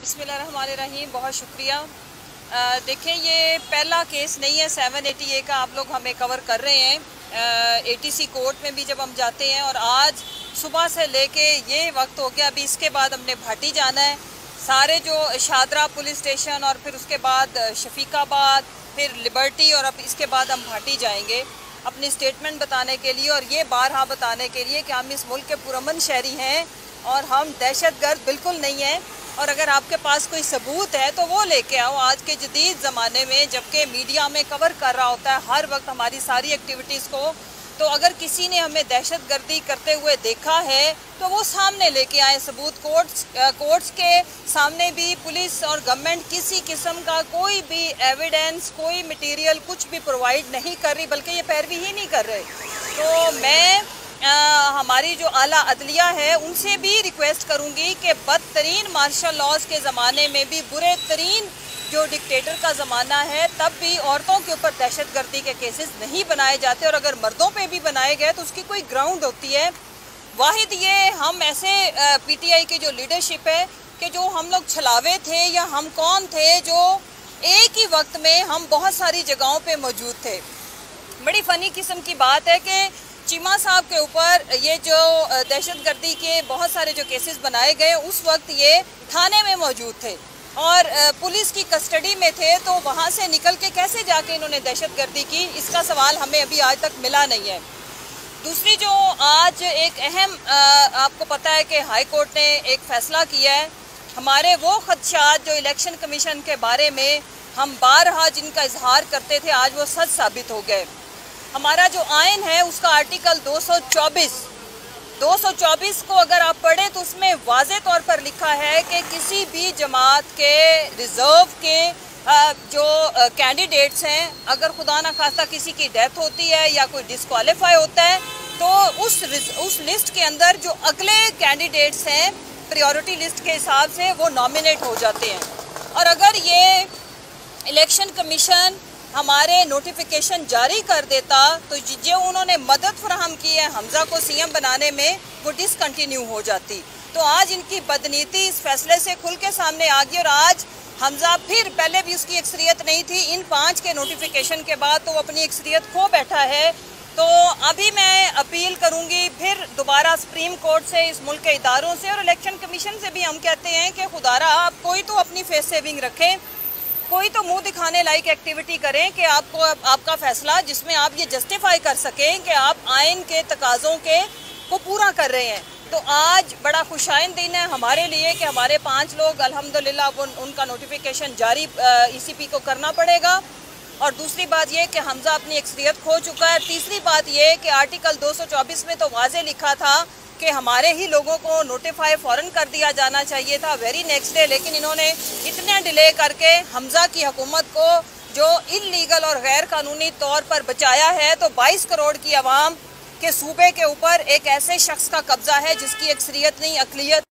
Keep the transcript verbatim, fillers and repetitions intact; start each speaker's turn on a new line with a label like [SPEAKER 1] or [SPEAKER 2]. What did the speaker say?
[SPEAKER 1] बिस्मिल्लाहिर्रहमानिर्रहीम। बहुत शुक्रिया। देखें, ये पहला केस नहीं है सेवन एटी ए का आप लोग हमें कवर कर रहे हैं। एटीसी कोर्ट में भी जब हम जाते हैं और आज सुबह से लेके ये वक्त हो गया, अभी इसके बाद हमने भाटी जाना है। सारे जो शादरा पुलिस स्टेशन और फिर उसके बाद शफीकाबाद, फिर लिबर्टी और अब इसके बाद हम भाटी जाएंगे अपनी स्टेटमेंट बताने के लिए और ये बारहा बताने के लिए कि हम इस मुल्क के पुरअमन शहरी हैं और हम दहशतगर्द बिल्कुल नहीं हैं। और अगर आपके पास कोई सबूत है तो वो लेके आओ। आज के जदीद ज़माने में जबकि मीडिया में कवर कर रहा होता है हर वक्त हमारी सारी एक्टिविटीज़ को, तो अगर किसी ने हमें दहशतगर्दी करते हुए देखा है तो वो सामने लेके आए सबूत। कोर्ट्स कोर्ट्स के सामने भी पुलिस और गवर्नमेंट किसी किस्म का कोई भी एविडेंस, कोई मटेरियल कुछ भी प्रोवाइड नहीं कर रही, बल्कि ये पैरवी ही नहीं कर रहे। तो मैं आ, हमारी जो आला अदलिया है उनसे भी रिक्वेस्ट करूंगी कि बदतरीन मार्शल लॉज के ज़माने में भी, बुरे तरीन जो डिक्टेटर का ज़माना है, तब भी औरतों के ऊपर दहशतगर्दी के केसेस नहीं बनाए जाते और अगर मर्दों पे भी बनाए गए तो उसकी कोई ग्राउंड होती है। वाहिद ये हम ऐसे पीटीआई की जो लीडरशिप है कि जो हम लोग छलावे थे या हम कौन थे जो एक ही वक्त में हम बहुत सारी जगहों पे मौजूद थे। बड़ी फ़नी किस्म की बात है कि चीमा साहब के ऊपर ये जो दहशतगर्दी के बहुत सारे जो केसेस बनाए गए उस वक्त ये थाने में मौजूद थे और पुलिस की कस्टडी में थे, तो वहाँ से निकल के कैसे जाके इन्होंने दहशतगर्दी की, इसका सवाल हमें अभी आज तक मिला नहीं है। दूसरी जो आज एक अहम आपको पता है कि हाई कोर्ट ने एक फ़ैसला किया है। हमारे वो खदशात जो इलेक्शन कमीशन के बारे में हम बारहा जिनका इजहार करते थे आज वो सच साबित हो गए। हमारा जो आइन है उसका आर्टिकल दो सौ चौबीस दो सौ चौबीस को अगर आप पढ़ें तो उसमें वाज़े तौर पर लिखा है कि किसी भी जमात के रिज़र्व के जो कैंडिडेट्स हैं, अगर खुदा न खास्ता किसी की डेथ होती है या कोई डिस्क्वालीफाई होता है तो उस उस लिस्ट के अंदर जो अगले कैंडिडेट्स हैं प्रायोरिटी लिस्ट के हिसाब से वो नॉमिनेट हो जाते हैं। और अगर ये इलेक्शन कमीशन हमारे नोटिफिकेशन जारी कर देता तो जो उन्होंने मदद फराहम की है हमजा को सीएम बनाने में वो डिसकंटिन्यू हो जाती। तो आज इनकी बदनीति इस फैसले से खुल के सामने आ गई और आज हमजा फिर, पहले भी उसकी अक्सरियत नहीं थी, इन पाँच के नोटिफिकेशन के बाद तो वो अपनी अक्सरियत खो बैठा है। तो अभी मैं अपील करूंगी फिर दोबारा सुप्रीम कोर्ट से, इस मुल्क के इदारों से और इलेक्शन कमीशन से भी हम कहते हैं कि खुदारा आप कोई तो अपनी फेस सेविंग रखें, कोई तो मुंह दिखाने लायक एक्टिविटी करें कि आपको आपका फैसला जिसमें आप ये जस्टिफाई कर सकें कि आप आइन के तकाज़ों के को पूरा कर रहे हैं। तो आज बड़ा खुशाइन दिन है हमारे लिए कि हमारे पांच लोग अल्हम्दुलिल्लाह उन, उनका नोटिफिकेशन जारी ईसीपी को करना पड़ेगा। और दूसरी बात ये कि हमजा अपनी अक्सरियत खो चुका है। तीसरी बात ये कि आर्टिकल दो सौ चौबीस में तो वाज़े लिखा था कि हमारे ही लोगों को नोटिफाई फ़ौरन कर दिया जाना चाहिए था वेरी नेक्स्ट डे, लेकिन इन्होंने इतना डिले करके हमजा की हुकूमत को जो इल्लीगल और गैर कानूनी तौर पर बचाया है। तो बाईस करोड़ की आवाम के सूबे के ऊपर एक ऐसे शख्स का कब्जा है जिसकी अक्सरियत नहीं अक़लियत